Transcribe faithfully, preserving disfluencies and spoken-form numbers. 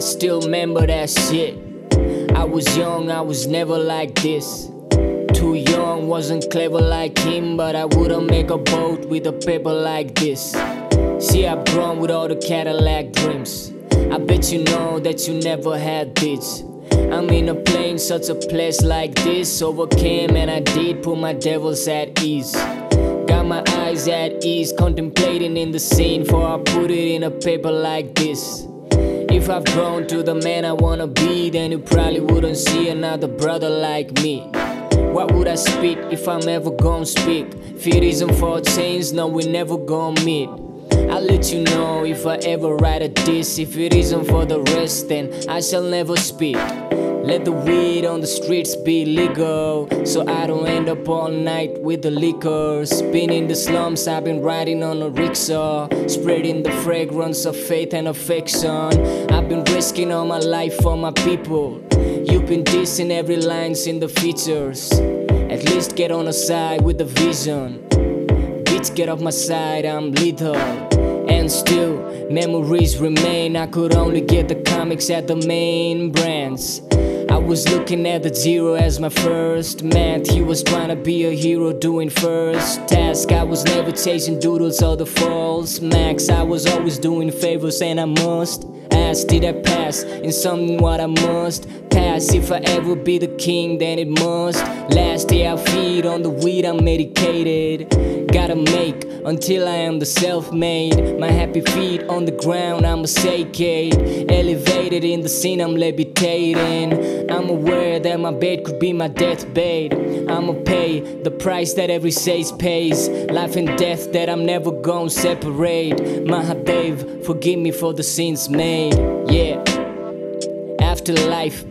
still remember that shit. I was young, I was never like this. Too young, wasn't clever like him, but I wouldn't make a boat with a paper like this. See, I've grown with all the Cadillac dreams. I bet you know that you never had this. I'm in a plane, such a place like this. Overcame and I did put my devils at ease. Got my eyes at ease, contemplating in the scene, for I put it in a paper like this. If I've grown to the man I wanna be, then you probably wouldn't see another brother like me. What would I speak if I'm ever gonna speak? If it isn't for a change, no, we never gonna meet. I'll let you know if I ever write a diss. If it isn't for the rest, then I shall never speak. Let the weed on the streets be legal, so I don't end up all night with the liquor. Spinning the slums, I've been riding on a rickshaw, spreading the fragrance of faith and affection. I've been risking all my life for my people. You've been dissing every lines in the features. At least get on the side with the vision. Bitch, get off my side, I'm lethal. And still, memories remain. I could only get the comics at the main brands. I was looking at the zero as my first man. He was trying to be a hero doing first task. I was never chasing doodles or the false max. I was always doing favors, and I must ask, did I pass in something what I must pass? If I ever be the king, then it must last. Day I feed on the weed, I'm medicated. Gotta make until I am the self-made. My happy feet on the ground, I'm a sacred. Elevated in the scene, I'm levitating. I'm aware that my bed could be my deathbed. I'ma pay the price that every sage pays. Life and death that I'm never gonna separate. Mahadev, forgive me for the sins made. Yeah. Afterlife,